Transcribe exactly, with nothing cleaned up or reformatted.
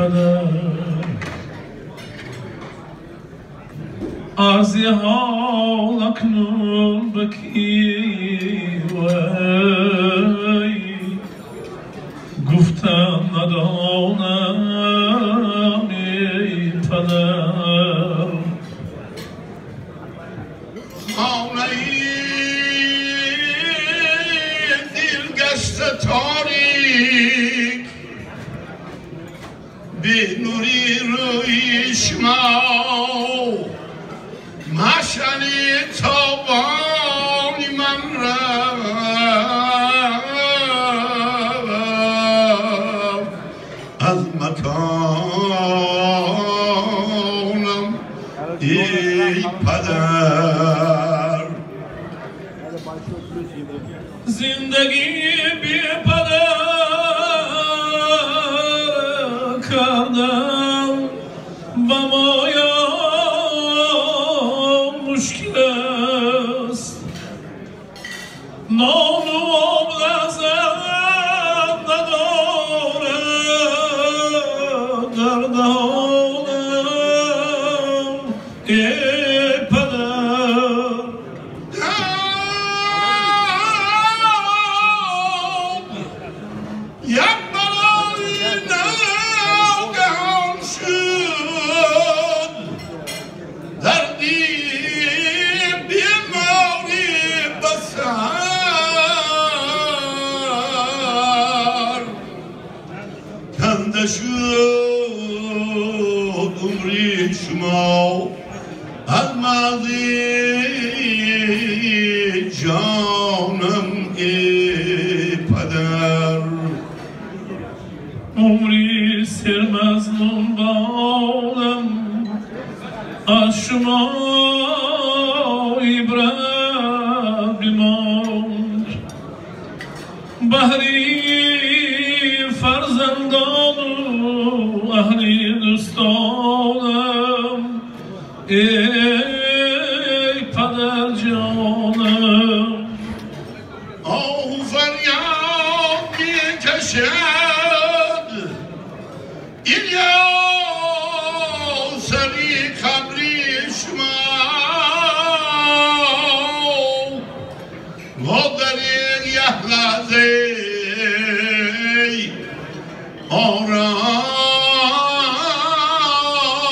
پدر عرضی حال اکنون بکی وی گفتم ندانم ای پدر خانه دل گشت تاریک به نوری روی شما مشعلی تابانی من رفت از مکانم ای پدر زندگی بی پدر کردم و مایا مشکل است نام و لذت ندارد در دهانم ای پدر یک بلای ناگهان شد دردی بیماری بسر کنده شد عمری شما از ماضی جانم ای پدر عمری سرمزنون بالم از شما عبرت بماند بهری فرزندان و اهلی دوستانم ای پدر جانم